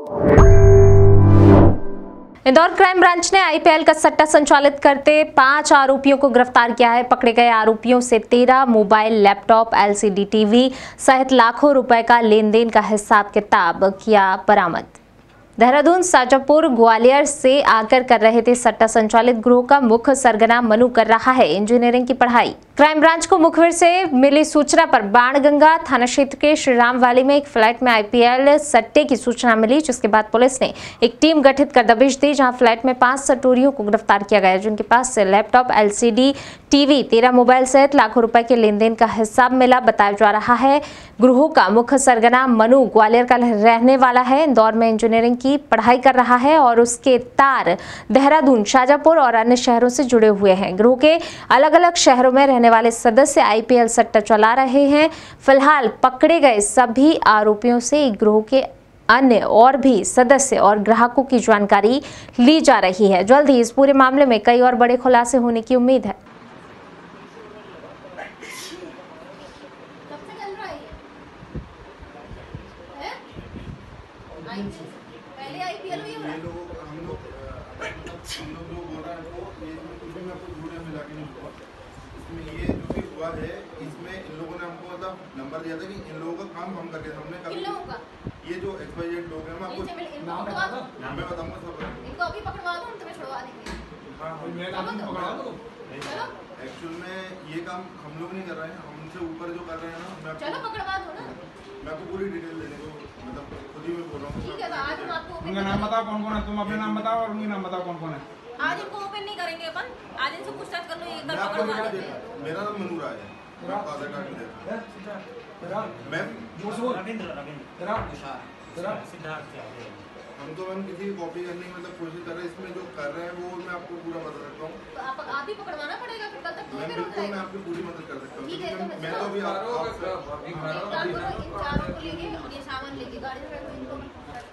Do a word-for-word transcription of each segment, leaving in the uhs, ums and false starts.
Indore crime branch ने IPL का सट्टा संचालित करते पांच आरोपियों को गिरफ्तार किया है। पकड़े गए आरोपियों से तेरह मोबाइल, लैपटॉप, एलसीडी टीवी सहित लाखों रुपए का लेन देन का हिसाब किताब किया बरामद। देहरादून, शाजापुर, ग्वालियर से आकर कर रहे थे सट्टा संचालित गृह का मुख्य सरगना मनु कर रहा है इंजीनियरिंग की पढ़ाई। क्राइम ब्रांच को मुखबिर से मिली सूचना पर बाणगंगा थाना क्षेत्र के श्रीराम वाली में एक फ्लैट में आईपीएल सट्टे की सूचना मिली, जिसके बाद पुलिस ने एक टीम गठित कर दबिश दी, जहां फ्लैट में पांच सट्टोरियों को गिरफ्तार किया गया, जिनके पास से लैपटॉप, एलसीडी टीवी, तेरह मोबाइल सहित लाखों रुपए के लेन देन का हिसाब मिला। बताया जा रहा है गृह का मुख्य सरगना मनु ग्वालियर का रहने वाला है, इंदौर में इंजीनियरिंग की पढ़ाई कर रहा है और उसके तार देहरादून, शाजापुर और अन्य शहरों से जुड़े हुए हैं। गृह के अलग अलग शहरों में रहने वाले सदस्य आईपीएल सट्टा चला रहे हैं। फिलहाल पकड़े गए सभी आरोपियों से गृह के अन्य और भी सदस्य और ग्राहकों की जानकारी ली जा रही है। जल्द ही इस पूरे मामले में कई और बड़े खुलासे होने की उम्मीद है। पहले आईपीएल में ये लोग हम लोग हम लोग जो बोल रहे हैं वो ये कुछ भी मैं आपको झूठ मिला के नहीं हुआ। इसमें ये जो भी हुआ है, इसमें इन लोगों ने हमको मतलब नंबर दिया था कि इन लोगों का काम हम करके हमने कभी ये जो एक्सपायर्ड लोग हैं, मैं आपको नाम मैं बताऊंगा सब। इनको अभी पकड़वा दो, हम तुम्हें छुड़वा देंगे। हाँ मैं काम पकड़ा दो। चलो एक्चुअल में ये काम हम लोग नहीं कर रहे हैं, हमसे ऊपर जो कर रहे हैं ना, चलो पकड़वा दो ना। मैं आपको पूरी डिटेल देने को मतलब खुद ही मैं बोल रहा हूँ। ठीक है, आज हम आपको उनका नाम बताओ कौन कौन है, तुम अपने नाम बताओ और उनके नाम बताओ कौन कौन है। आज इनको ओपन नहीं करेंगे अपन, आज इनसे पूछताछ कर लो। ये कल पकड़वा देंगे। मेरा नाम मनु राय है, मैं आधार कार्ड में देता हूं। मैम रविंद्र रविंद्र तेरा सिद्धार्थ हम तो मैम किसी की कॉपी करने की मतलब कोशिश कर रहे हैं। इसमें जो कर रहे हैं वो मैं आपको पूरा बता सकता हूँ। तो आप आप ही पकड़वाना पड़ेगा फिर कल तक। तो बिल्कुल मैं आपकी पूरी मदद कर सकता हूँ। ठीक है, मैं तो अभी इन चारों को लेके और ये सामान लेके गाड़ी में बैठो। इनको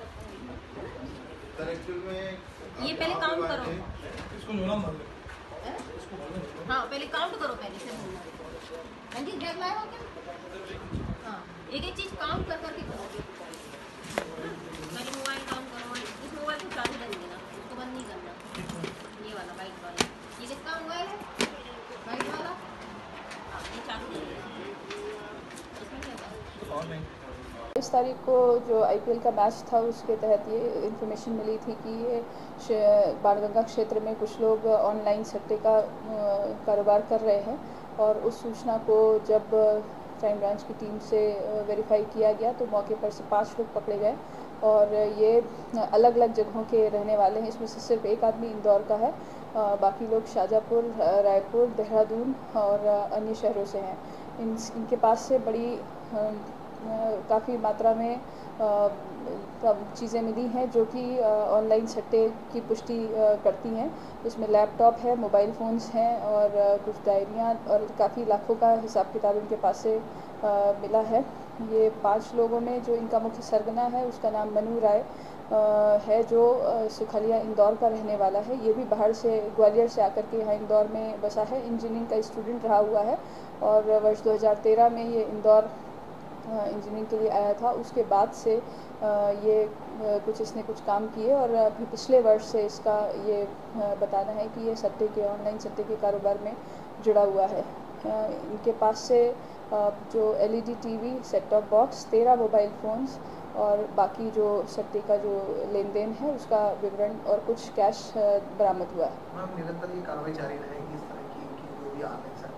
सर एक्चुअल में ये पहले काउंट करो, इसको जोड़ा मत ले। हाँ पहले काउंट करो, पहले से बोलना। जी बैग लाए हो क्या? हाँ एक एक चीज काउंट कर करके करो। पहले मोबाइल काउंट करो, इस मोबाइल को चार्ज कर देना, उसको बंद नहीं करना। ये वाला वाइट वाला, ये किसका मोबाइल है? वाइट वाला। हाँ ये चालू कर दो। इसमें क्या था? और नहीं। इस तारीख को जो आईपीएल का मैच था उसके तहत ये इन्फॉर्मेशन मिली थी कि ये बाणगंगा क्षेत्र में कुछ लोग ऑनलाइन सट्टे का कारोबार कर रहे हैं, और उस सूचना को जब क्राइम ब्रांच की टीम से वेरीफाई किया गया तो मौके पर से पांच लोग पकड़े गए, और ये अलग अलग जगहों के रहने वाले हैं। इसमें से सिर्फ एक आदमी इंदौर का है, बाकी लोग शाजापुर, रायपुर, देहरादून और अन्य शहरों से हैं। इन इनके पास से बड़ी काफ़ी मात्रा में चीज़ें मिली हैं जो कि ऑनलाइन सट्टे की पुष्टि करती हैं। इसमें लैपटॉप है, मोबाइल फ़ोन्स हैं और कुछ डायरियाँ और काफ़ी लाखों का हिसाब किताब इनके पास से मिला है। ये पांच लोगों में जो इनका मुख्य सरगना है उसका नाम मनु राय है, जो सुखलिया इंदौर का रहने वाला है। ये भी बाहर से ग्वालियर से आकर के यहाँ इंदौर में बसा है। इंजीनियरिंग का स्टूडेंट रहा हुआ है और वर्ष दो हज़ार तेरह में ये इंदौर इंजीनियरिंग के लिए आया था। उसके बाद से ये कुछ इसने कुछ काम किए और अभी पिछले वर्ष से इसका ये बताना है कि ये सट्टे के ऑनलाइन सट्टे के कारोबार में जुड़ा हुआ है। इनके पास से जो LED TV, set top box, तेरह मोबाइल फ़ोन्स और बाकी जो सट्टे का जो लेन देन है उसका विवरण और कुछ कैश बरामद हुआ है। निरंतर ये कार्रवाई जारी रहेगी इस तरह की जो भी